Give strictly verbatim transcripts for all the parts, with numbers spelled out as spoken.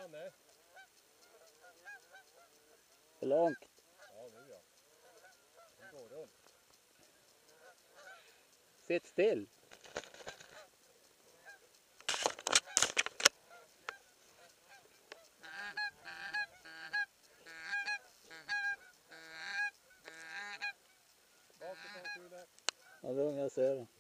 Janne. För långt. Ja, nu ja. Den går runt. Sitt still. Bakåt av Kule. Ja, då jag ser det.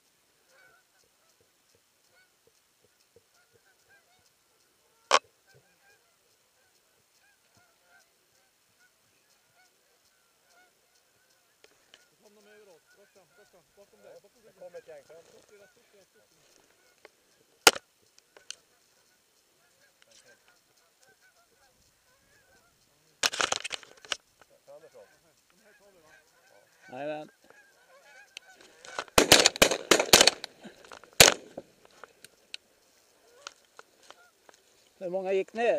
Kom de över oss. Rakt fram, rakt fram. Bakom dig. Bakom dig. Det kommer ett gäng fram. Stort deras, stort deras, stort deras. Framifrån. De här tar vi va? Ja. Jajamän. Hur många gick ner?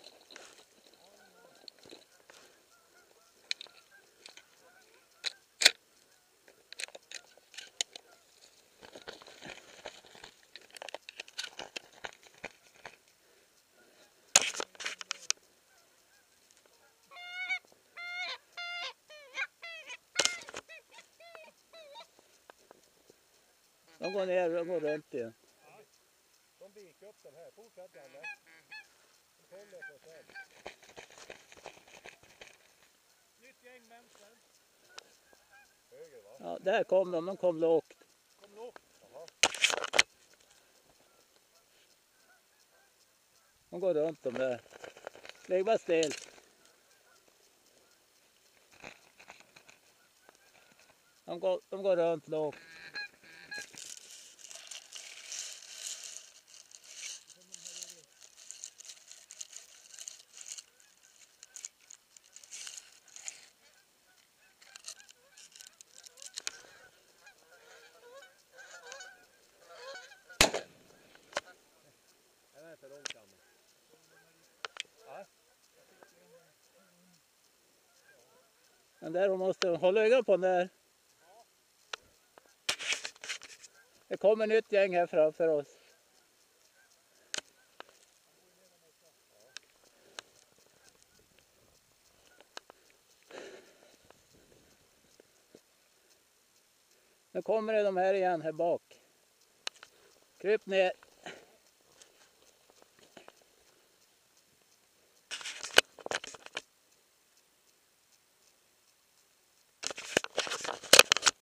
De går ner och går runt igen. Ja. De viker upp den här. Fortsätt Janne. De kommer på sen. Nytt gäng vänster. Höger va? Ja, där kom de. De kom lågt. Kom lågt. Jaha. De går runt de där. Lägg bara still. De går, de går runt lågt. Är det för långt Janne? Ja. Men där de måste hålla ögonen på den där. Det kommer nytt gäng här framför oss. Nu kommer det de här igen här bak. Kryp ner.